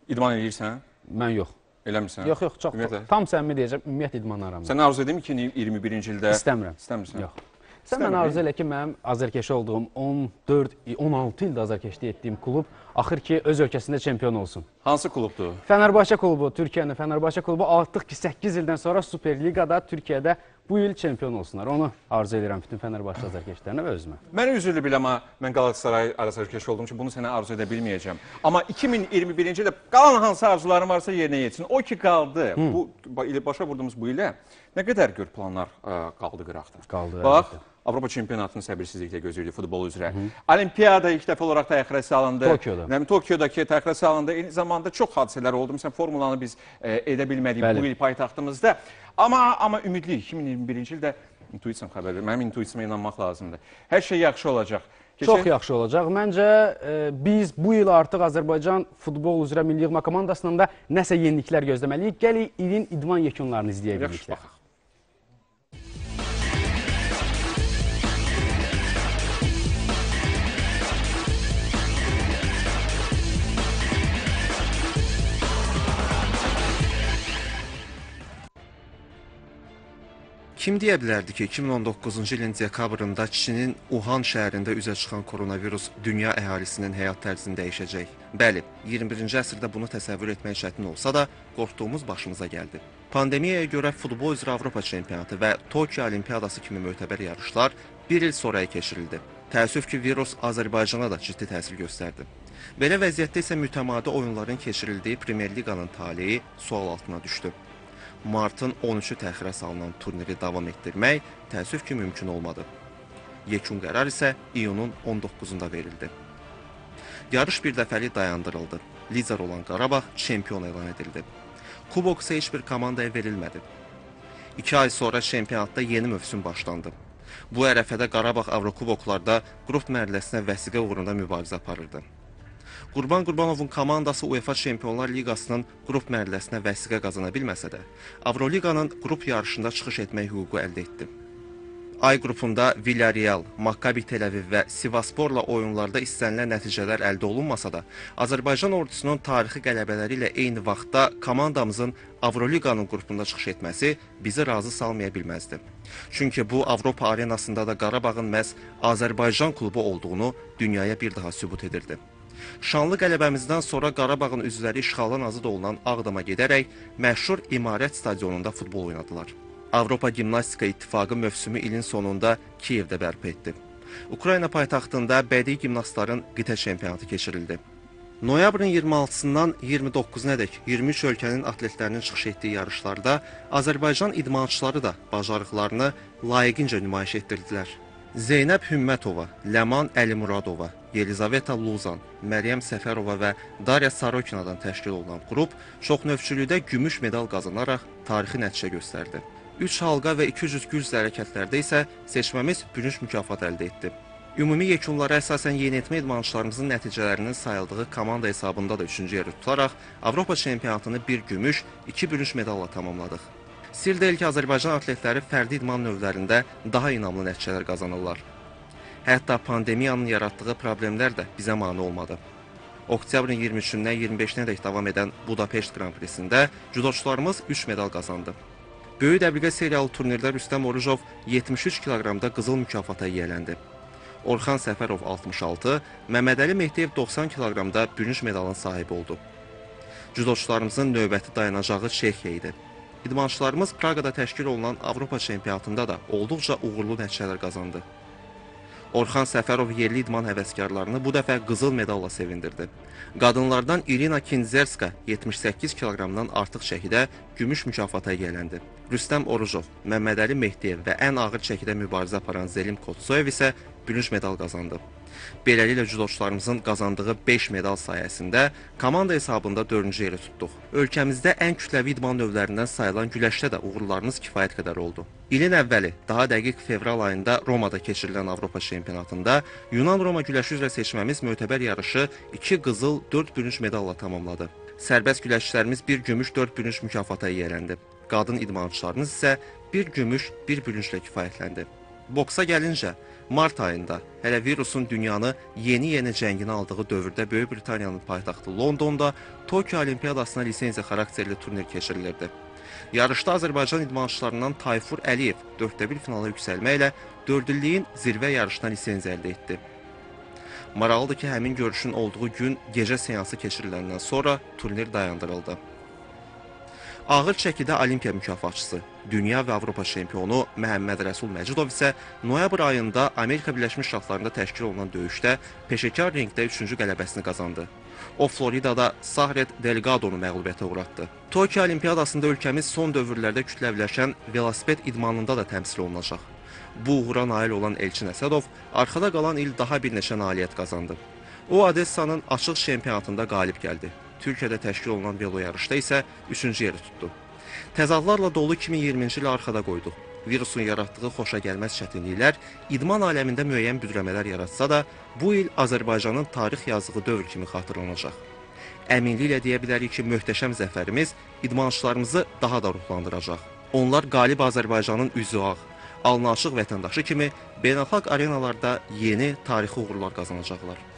İdman edirsən? Mən yox. Eləmirsən? Yox, çox. Tam səmimi deyəcəm, ümumiyyətlə idman aramda. Sən arzu edin ki, 21-ci ildə... İstəmirəm. İstəmirsən? Yox. Sən mən arzu elə ki, mənim azərkeşi olduğum 16 ildə azərkeşlik etdiyim klub axır ki, öz ölkəsində çempion olsun. Hansı klubdur? Fənərbağçə klubu, Türkiyənin Fənərbağçə klubu artıq ki, 8 ildən sonra Super Ligada Türkiyədə bu il çempion olsunlar. Onu arzu edirəm bütün Fənərbağçə azərkeşlərinə və özümə. Mən üzrlü bil, amma mən Qalatasaray azərkeşi olduğum üçün bunu sənə arzu edə bilməyəcəm. Amma 2021-ci ildə qalan hansı arzularım varsa yerinə yetsin. O ki, qaldı. Bu başa vurduğumuz bu ilə nə qədər gör planlar qaldı qıraqda. Qaldı. Bax, Avropa çempionatını səbirsizliklə gözləyirdi futbol üzrə. Olimpiyada ilk dəfə olaraq təxirə salındı. Tokyo'dakı təxirə salındı. Eyni zamanda çox hadisələr oldu. Məsələn, formulanı biz edə bilmədik bu il paytaxtımızda. Amma ümidliyik. 2021-ci ildə intuisiyon xəbər verir. Mənim intuisiyama inanmaq lazımdır. Hər şey yaxşı olacaq. Çox yaxşı olacaq. Məncə biz bu il artıq Azərbaycan futbol üzrə milli yığma komandasından da nəsə yeniliklər gözləməliyik. Gəlik ilin idman yekunlarını izləyə birlikdə. Kim deyə bilərdi ki, 2019-cu ilin dekabrında Çinin Wuhan şəhərində üzə çıxan koronavirus dünya əhalisinin həyat tərzini dəyişəcək? Bəli, 21-ci əsrdə bunu təsəvvür etmək çətin olsa da, qorxduğumuz başımıza gəldi. Pandemiyaya görə futbol üzrə Avropa çempionatı və Tokyo Olimpiyadası kimi mötəbər yarışlar bir il sonraya keçirildi. Təəssüf ki, virus Azərbaycana da ciddi təsir göstərdi. Belə vəziyyətdə isə mütəmadi oyunların keçirildiyi Premyer Liqanın taleyi sual altına düşdü. Martın 13-ü təxirə salınan turniri davam etdirmək təəssüf ki, mümkün olmadı. Yekun qərar isə iyunun 19-unda verildi. Yarış bir dəfəlik dayandırıldı. Lider olan Qarabağ çempion elan edildi. Kubok isə heç bir komandaya verilmədi. 2 ay sonra çempionatda yeni mövsüm başlandı. Bu ərəfədə Qarabağ Avrokuboklarda qrup mərhələsinə vəsiqə uğrunda mübarizə aparırdı. Qurban Qurbanovun komandası UEFA Çempionlar Liqasının qrup mərhələsinə vəsiqə qazana bilməsə də, Avroliqanın qrup yarışında çıxış etmək hüququ əldə etdi. A qrupunda Villarreal, Maccabi Tel Aviv və Sivassporla oyunlarda istənilən nəticələr əldə olunmasa da, Azərbaycan ordusunun tarixi qələbələri ilə eyni vaxtda komandamızın Avroliqanın qrupunda çıxış etməsi bizi razı salmaya bilməzdi. Çünki bu, Avropa arenasında da Qarabağın məhz Azərbaycan klubu olduğunu dünyaya bir daha sübut edirdi. Şanlı qələbəmizdən sonra Qarabağın üzvləri işğaldan azad olunan Ağdama gedərək məşhur İmarət stadionunda futbol oynadılar. Avropa Gimnastika İttifaqı mövsümü ilin sonunda Kiyevdə bərpa etdi. Ukrayna paytaxtında bədii gimnastların qitə çempionatı keçirildi. Noyabrın 26-sından 29-nədək 23 ölkənin atletlərinin çıxış etdiyi yarışlarda Azərbaycan idmançıları da bacarıqlarını layiqincə nümayiş etdirdilər. Zeynəb Hümmətova, Ləman Əlimuradova, Yelizaveta Luzan, Məryəm Səfərova və Darya Sarokinadan təşkil olunan qrup çoxnövçülükdə gümüş medal qazanaraq tarixi nəticə göstərdi. 3 halqa və 200 güc hərəkətlərdə isə seçməmiz bürünc mükafat əldə etdi. Ümumi yekunlara əsasən yeniyetmə idmançılarımızın nəticələrinin sayıldığı komanda hesabında da 3-cü yeri tutaraq Avropa çempionatını bir gümüş, 2 bürünc medalla tamamladıq. Sir deyil ki, Azərbaycan atletləri fərdi idman növlərində daha inamlı nəticələr qazanırlar. Hətta pandemiyanın yaratdığı problemlər də bizə mane olmadı. Oktyabrın 23-dən 25-nədək davam edən Budapeşt Grand Prix'sində judoçularımız 3 medal qazandı. Böyük dəbilqə seriyalı turnirdə Rüstəm Orucov 73 kiloqramda qızıl mükafata yiyələndi. Orxan Səfərov 66, Məmmədəli Mehdiyev 90 kiloqramda bürünc medalın sahibi oldu. Judoçularımızın növbəti dayanacağı Çexiya idi. İdmançılarımız Praqada təşkil olunan Avropa çempionatında da olduqca uğurlu nəticələr qazandı. Orxan Səfərov yerli idman həvəskarlarını bu dəfə qızıl medalla sevindirdi. Qadınlardan Irina Kinzerska 78 kiloqramdan artıq çəkidə gümüş mükafata yiyələndi. Rüstəm Orucov, Məmmədəli Mehdiyev və ən ağır çəkidə mübarizə aparan Zelim Kotsoyev isə bürünc medal qazandı. Beləliklə judoçularımızın qazandığı 5 medal sayəsində komanda hesabında 4-cü yeri tutduq. Ölkəmizdə ən kütləvi idman növlərindən sayılan güləşdə də uğurlarımız kifayət qədər oldu. İlin əvvəli, daha dəqiq fevral ayında Romada keçirilən Avropa çempionatında Yunan-Roma güləşi üzrə seçməmiz mötəbər yarışı 2 qızıl, 4 bürünc medalla tamamladı. Sərbəst güləşçilərimiz 1 gümüş, 4 bürünc mükafata yiyələndi. Qadın idmançılarımız isə 1 gümüş, 1 bürünclə kifayətləndi. Boksa gəlincə, mart ayında hələ virusun dünyanı yeni cəngini aldığı dövrdə Böyük Britaniyanın paytaxtı Londonda Tokyo Olimpiyadasına lisenziya xarakterli turnir keçirilirdi. Yarışda Azərbaycan idmançılarından Tayfur Əliyev 4-1 finala yüksəlməklə 4 illiyin zirvə yarışına lisenziya əldə etdi. Maraqlıdır ki, həmin görüşün olduğu gün gecə seansı keçiriləndən sonra turnir dayandırıldı. Ağır çəkidə Olimpiya mükafatçısı, dünya və Avropa çempionu Məhəmməd Rəsul Məcidov isə noyabr ayında Amerika Birləşmiş Ştatlarında təşkil olunan döyüşdə peşəkar ringdə 3-cü qələbəsini qazandı. O, Floridada Sahret Delgadonu məğlubiyyətə uğratdı. Tokyo Olimpiyadasında ölkəmiz son dövrlərdə kütləviləşən velosiped idmanında da təmsil olunacaq. Bu uğura nail olan Elçin Əsədov arxada qalan il daha bir neçə nailiyyət qazandı. O, Odessanın açıq çempionatında qalib gəldi. Türkiyədə təşkil olunan velo yarışda isə 3-cü yeri tutdu. Təzadlarla dolu 2020-ci ili arxada qoyduq. Virusun yaratdığı xoşagəlməz çətinliklər idman aləmində müəyyən büdrəmələr yaratsa da, bu il Azərbaycanın tarix yazdığı dövr kimi xatırlanacaq. Əminliklə deyə bilərik ki, möhtəşəm zəfərimiz idmançılarımızı daha da ruhlandıracaq. Onlar qalib Azərbaycanın üzü ağ, alnı açıq vətəndaşı kimi beynəlxalq arenalarda yeni tarixi uğurlar qazanacaqlar.